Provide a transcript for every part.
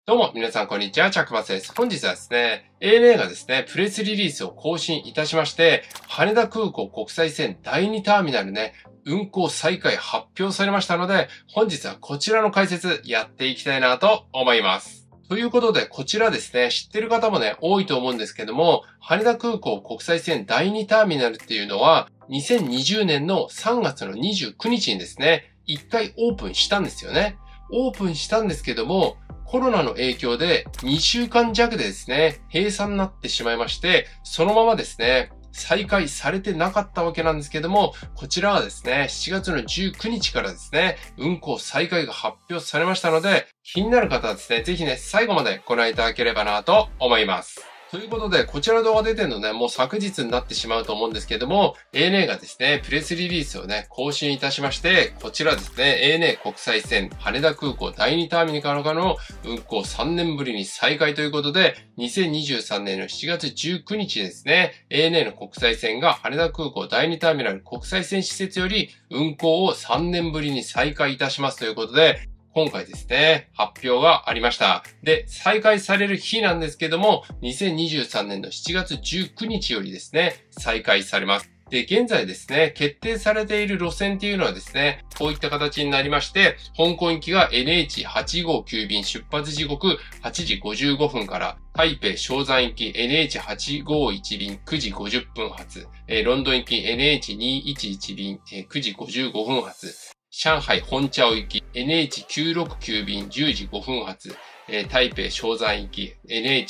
どうも、皆さん、こんにちは。チャックバスです。本日はですね、ANA がですね、プレスリリースを更新いたしまして、羽田空港国際線第2ターミナルね、運航再開発表されましたので、本日はこちらの解説やっていきたいなと思います。ということで、こちらですね、知ってる方もね、多いと思うんですけども、羽田空港国際線第2ターミナルっていうのは、2020年の3月の29日にですね、1回オープンしたんですよね。オープンしたんですけども、コロナの影響で2週間弱でですね、閉鎖になってしまいまして、そのままですね、再開されてなかったわけなんですけども、こちらはですね、7月の19日からですね、運航再開が発表されましたので、気になる方はですね、ぜひね、最後までご覧いただければなと思います。ということで、こちらの動画出てるのね、もう昨日になってしまうと思うんですけども、ANA がですね、プレスリリースをね、更新いたしまして、こちらですね、ANA 国際線羽田空港第2ターミナルからの運航3年ぶりに再開ということで、2023年の7月19日ですね、ANA の国際線が羽田空港第2ターミナル国際線施設より運航を3年ぶりに再開いたしますということで、今回ですね、発表がありました。で、再開される日なんですけども、2023年の7月19日よりですね、再開されます。で、現在ですね、決定されている路線っていうのはですね、こういった形になりまして、香港行きが NH859 便出発時刻8時55分から、台北松山行き NH851 便9時50分発、ロンドン行き NH211 便9時55分発、上海本茶行き NH969 便10時5分発、台北松山行き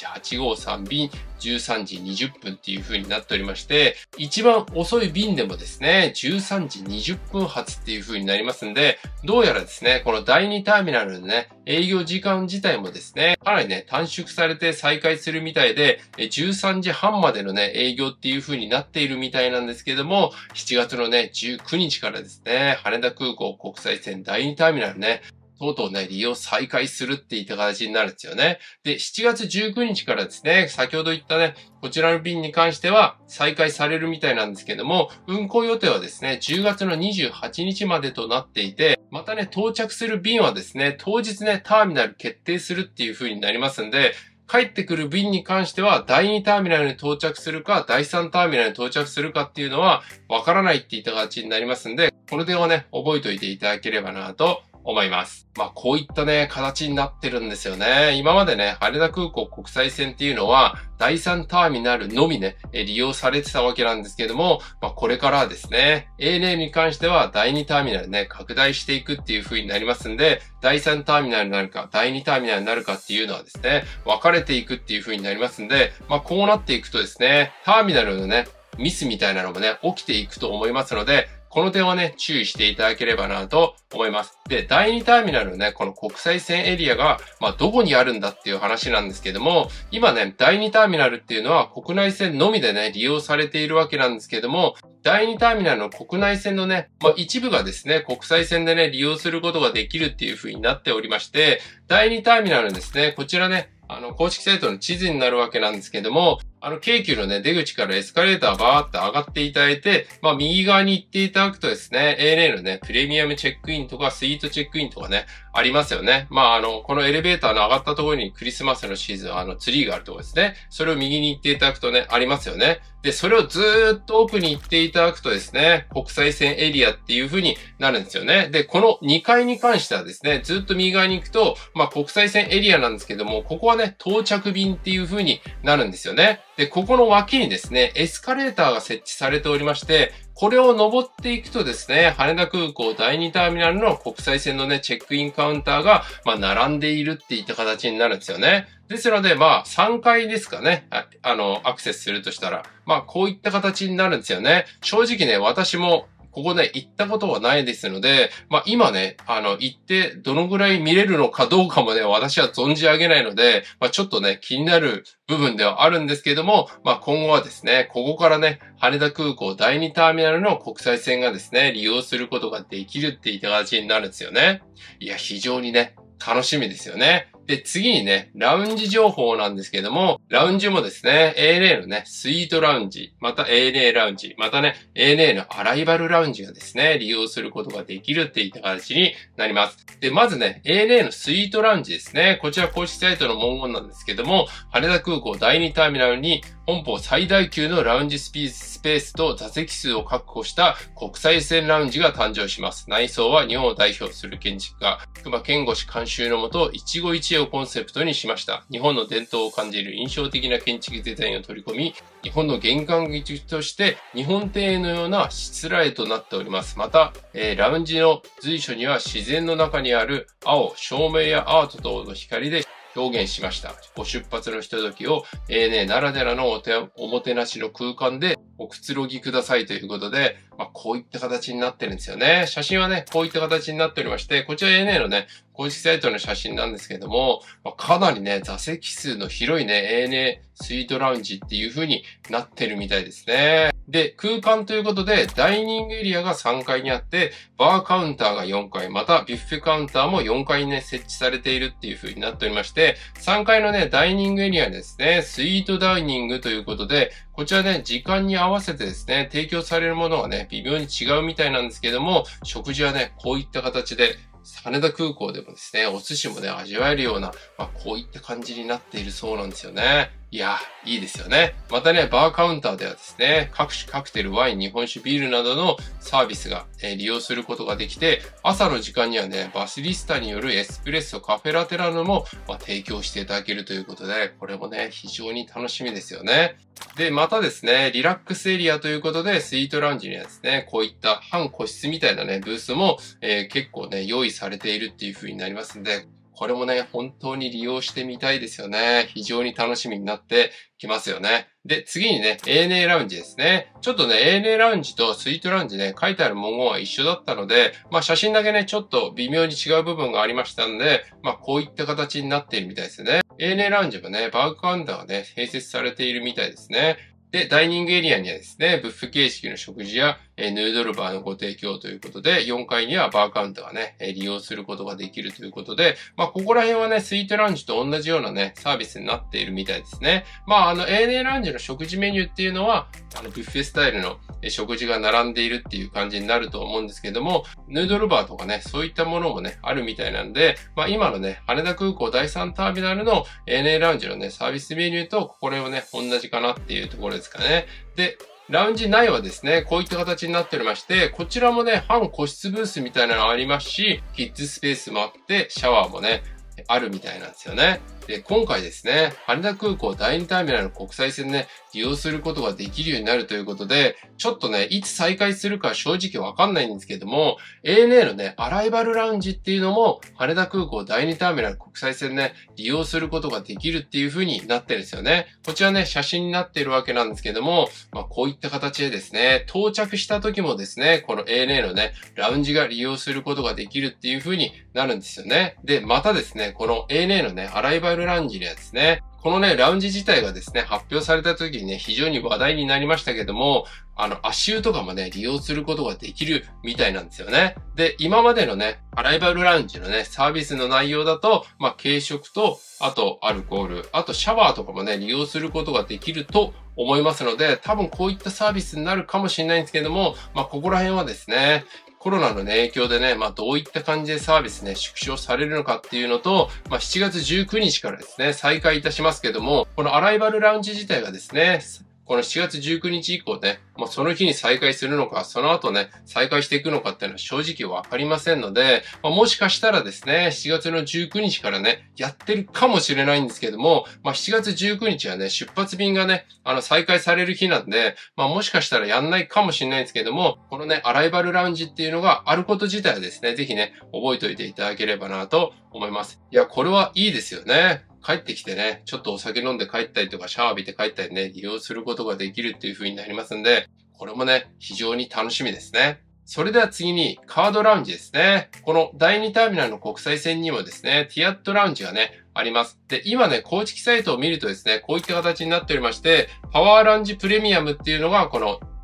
NH853 便13時20分っていう風になっておりまして、一番遅い便でもですね、13時20分発っていう風になりますんで、どうやらですね、この第2ターミナルのね、営業時間自体もですね、かなりね、短縮されて再開するみたいで、13時半までのね、営業っていう風になっているみたいなんですけども、7月のね、19日からですね、羽田空港国際線第2ターミナルね、とうとうね、利用再開するっていった形になるんですよね。で、7月19日からですね、先ほど言ったね、こちらの便に関しては再開されるみたいなんですけども、運航予定はですね、10月の28日までとなっていて、またね、到着する便はですね、当日ね、ターミナル決定するっていう風になりますんで、帰ってくる便に関しては、第2ターミナルに到着するか、第3ターミナルに到着するかっていうのは、わからないっていった形になりますんで、この点をね、覚えておいていただければなと思います。こういったね、形になってるんですよね。今までね、羽田空港国際線っていうのは、第3ターミナルのみね、利用されてたわけなんですけども、これからはですね、ANA に関しては第2ターミナルね、拡大していくっていう風になりますんで、第3ターミナルになるか、第2ターミナルになるかっていうのはですね、分かれていくっていう風になりますんで、こうなっていくとですね、ターミナルのね、ミスみたいなのもね、起きていくと思いますので、この点はね、注意していただければなと思います。で、第2ターミナルのね、この国際線エリアが、どこにあるんだっていう話なんですけども、今ね、第2ターミナルっていうのは国内線のみでね、利用されているわけなんですけども、第2ターミナルの国内線のね、一部がですね、国際線でね、利用することができるっていう風になっておりまして、第2ターミナルですね、こちらね、公式サイトの地図になるわけなんですけども、京急のね、出口からエスカレーターバーって上がっていただいて、右側に行っていただくとですね、ANA のね、プレミアムチェックインとかスイートチェックインとかね、ありますよね。このエレベーターの上がったところにクリスマスのシーズン、ツリーがあるところですね。それを右に行っていただくとね、ありますよね。で、それをずーっと奥に行っていただくとですね、国際線エリアっていう風になるんですよね。で、この2階に関してはですね、ずっと右側に行くと、国際線エリアなんですけども、ここはね、到着便っていう風になるんですよね。で、ここの脇にですね、エスカレーターが設置されておりまして、これを登っていくとですね、羽田空港第2ターミナルの国際線のね、チェックインカウンターが、並んでいるっていった形になるんですよね。ですので、3階ですかね、アクセスするとしたら、こういった形になるんですよね。正直ね、私も、ここね、行ったことはないですので、今ね、行ってどのぐらい見れるのかどうかもね、私は存じ上げないので、ちょっとね、気になる部分ではあるんですけれども、今後はですね、ここからね、羽田空港第2ターミナルの国際線がですね、利用することができるっていった形になるんですよね。いや、非常にね、楽しみですよね。 で、次にね、ラウンジ情報なんですけども、ラウンジもですね、ANA のね、スイートラウンジ、また ANA ラウンジ、またね、ANA のアライバルラウンジがですね、利用することができるっていった形になります。で、まずね、ANA のスイートラウンジですね。こちら公式サイトの文言なんですけども、羽田空港第2ターミナルに本邦最大級のラウンジスペースと座席数を確保した国際線ラウンジが誕生します。内装は日本を代表する建築家、隈研吾氏監修のもと、一期一会をコンセプトにしました。日本の伝統を感じる印象的な建築デザインを取り込み、日本の玄関口として日本庭園のようなしつらえとなっております。また、ラウンジの随所には自然の中にある青、照明やアート等の光で表現しました。ご出発のひとときを ANA ならではのおもてなしの空間でおくつろぎくださいということで、こういった形になってるんですよね。写真はね、こういった形になっておりまして、こちら ANA のね、公式サイトの写真なんですけども、かなりね、座席数の広いね、ANA スイートラウンジっていう風になってるみたいですね。で、空間ということで、ダイニングエリアが3階にあって、バーカウンターが4階、またビュッフェカウンターも4階にね、設置されているっていう風になっておりまして、3階のね、ダイニングエリアにですね、スイートダイニングということで、こちらね、時間に合わせてですね、提供されるものがね、微妙に違うみたいなんですけども、食事はね、こういった形で、羽田空港でもですね、お寿司もね、味わえるような、こういった感じになっているそうなんですよね。いや、いいですよね。またね、バーカウンターではですね、各種カクテル、ワイン、日本酒、ビールなどのサービスが、利用することができて、朝の時間にはね、バスリスタによるエスプレッソ、カフェラテなども、提供していただけるということで、これもね、非常に楽しみですよね。で、またですね、リラックスエリアということで、スイートラウンジにはですね、こういった半個室みたいなね、ブースも、結構ね、用意されているっていう風になりますんで、これもね、本当に利用してみたいですよね。非常に楽しみになってきますよね。で、次にね、ANA ラウンジですね。ちょっとね、ANA ラウンジとスイートラウンジね、書いてある文言は一緒だったので、写真だけね、ちょっと微妙に違う部分がありましたので、こういった形になっているみたいですね。ANA ラウンジはね、バーカウンターがね、併設されているみたいですね。で、ダイニングエリアにはですね、ブッフェ形式の食事や、ヌードルバーのご提供ということで、4階にはバーカウンターがね、利用することができるということで、ここら辺はね、スイートラウンジと同じようなね、サービスになっているみたいですね。ANA ラウンジの食事メニューっていうのは、ビュッフェスタイルの食事が並んでいるっていう感じになると思うんですけども、ヌードルバーとかね、そういったものもね、あるみたいなんで、今のね、羽田空港第3ターミナルの ANA ラウンジのね、サービスメニューと、これをね、同じかなっていうところですかね。で、ラウンジ内はですね、こういった形になっておりまして、こちらもね、半個室ブースみたいなのがありますし、キッズスペースもあって、シャワーもね、あるみたいなんですよね。で、今回ですね、羽田空港第2ターミナルの国際線ね、利用することができるようになるということで、ちょっとね、いつ再開するか正直わかんないんですけども、ANA のね、アライバルラウンジっていうのも、羽田空港第2ターミナル国際線ね、利用することができるっていう風になってるんですよね。こちらね、写真になっているわけなんですけども、こういった形でですね、到着した時もですね、この ANA のね、ラウンジが利用することができるっていう風になるんですよね。で、またですね、この ANA のね、アライバルラウンジにはですね、このね、ラウンジ自体がですね、発表された時にね、非常に話題になりましたけども、足湯とかもね、利用することができるみたいなんですよね。で、今までのね、アライバルラウンジのね、サービスの内容だと、軽食と、あとアルコール、あとシャワーとかもね、利用することができると思いますので、多分こういったサービスになるかもしれないんですけども、ここら辺はですね、コロナの、ね、影響でね、どういった感じでサービスね、縮小されるのかっていうのと、7月19日からですね、再開いたしますけども、このアライバルラウンジ自体がですね、この7月19日以降ね、その日に再開するのか、その後ね、再開していくのかっていうのは正直わかりませんので、もしかしたらですね、7月の19日からね、やってるかもしれないんですけども、7月19日はね、出発便がね、再開される日なんで、もしかしたらやんないかもしれないんですけども、このね、アライバルラウンジっていうのがあること自体はですね、ぜひね、覚えておいていただければなと思います。いや、これはいいですよね。帰ってきてね、ちょっとお酒飲んで帰ったりとかシャワー浴びて帰ったりね、利用することができるっていう風になりますんで、これもね、非常に楽しみですね。それでは次にカードラウンジですね。この第2ターミナルの国際線にもですね、ティアットラウンジがね、あります。で、今ね、公式サイトを見るとですね、こういった形になっておりまして、パワーラウンジプレミアムっていうのがこの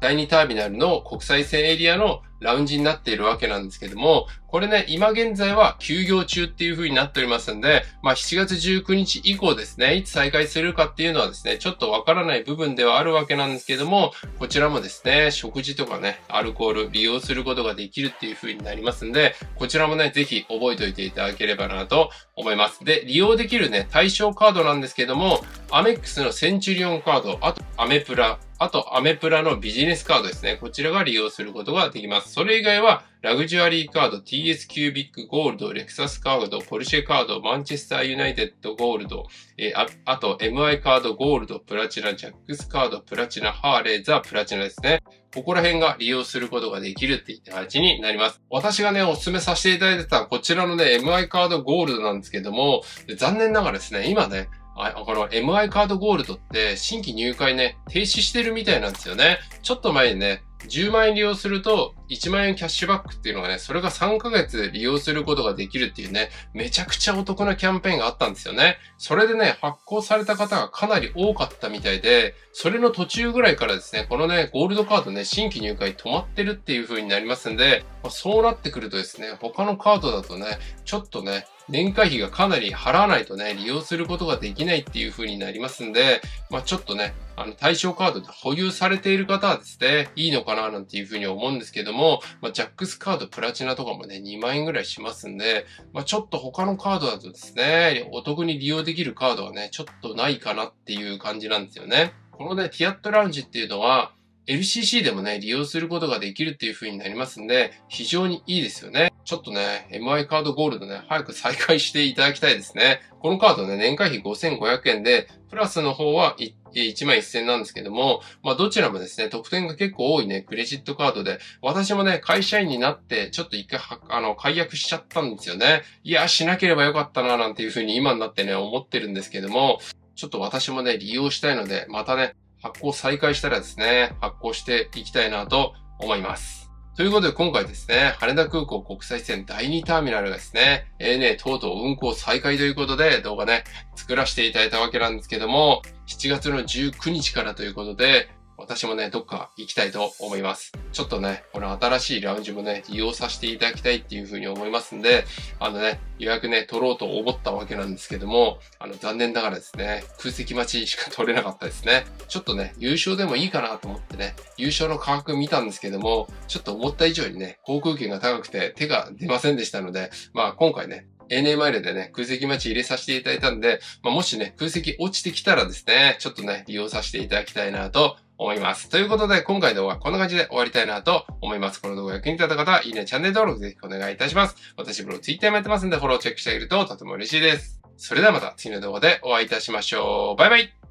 第2ターミナルの国際線エリアのラウンジになっているわけなんですけども、これね、今現在は休業中っていう風になっておりますんで、7月19日以降ですね、いつ再開するかっていうのはですね、ちょっとわからない部分ではあるわけなんですけども、こちらもですね、食事とかね、アルコール利用することができるっていう風になりますんで、こちらもね、ぜひ覚えておいていただければなと思います。で、利用できるね、対象カードなんですけども、アメックスのセンチュリオンカード、あとアメプラのビジネスカードですね。こちらが利用することができます。それ以外は、ラグジュアリーカード、TS キュービックゴールド、レクサスカード、ポルシェカード、マンチェスターユナイテッドゴールド、あと MI カード、ゴールド、プラチナ、ジャックスカード、プラチナ、ハーレー、ザ・プラチナですね。ここら辺が利用することができるっていった形になります。私がね、お勧めさせていただいてたこちらのね、MI カードゴールドなんですけども、残念ながらですね、今ね、この MI カードゴールドって新規入会ね、停止してるみたいなんですよね。ちょっと前にね、10万円利用すると1万円キャッシュバックっていうのがね、それが3ヶ月利用することができるっていうね、めちゃくちゃお得なキャンペーンがあったんですよね。それでね、発行された方がかなり多かったみたいで、それの途中ぐらいからですね、このね、ゴールドカードね、新規入会止まってるっていう風になりますんで、そうなってくるとですね、他のカードだとね、ちょっとね、年会費がかなり払わないとね、利用することができないっていう風になりますんで、ちょっとね、対象カードで保有されている方はですね、いいのかななんていう風に思うんですけども、ジャックスカードプラチナとかもね、2万円ぐらいしますんで、ちょっと他のカードだとですね、お得に利用できるカードはね、ちょっとないかなっていう感じなんですよね。このね、ティアットラウンジっていうのは、LCC でもね、利用することができるっていう風になりますんで、非常にいいですよね。ちょっとね、MI カードゴールドね、早く再開していただきたいですね。このカードね、年会費5500円で、プラスの方は1万1000円なんですけども、どちらもですね、特典が結構多いね、クレジットカードで、私もね、会社員になって、ちょっと一回解約しちゃったんですよね。いや、しなければよかったな、なんていう風に今になってね、思ってるんですけども、ちょっと私もね、利用したいので、またね、発行再開したらですね、発行していきたいなと思います。ということで今回ですね、羽田空港国際線第2ターミナルがですね、ANA とうとう運航再開ということで動画ね、作らせていただいたわけなんですけども、7月の19日からということで、私もね、どっか行きたいと思います。ちょっとね、この新しいラウンジもね、利用させていただきたいっていうふうに思いますんで、予約ね、取ろうと思ったわけなんですけども、残念ながらですね、空席待ちしか取れなかったですね。ちょっとね、優勝でもいいかなと思ってね、優勝の価格見たんですけども、ちょっと思った以上にね、航空券が高くて手が出ませんでしたので、今回ね、ANA マイルでね、空席待ち入れさせていただいたんで、もしね、空席落ちてきたらですね、ちょっとね、利用させていただきたいなと思います。ということで、今回の動画はこんな感じで終わりたいなと思います。この動画が役に立った方は、いいね、チャンネル登録ぜひお願いいたします。私ブログ、Twitter もやってますんで、フォローチェックしてあげるととても嬉しいです。それではまた次の動画でお会いいたしましょう。バイバイ。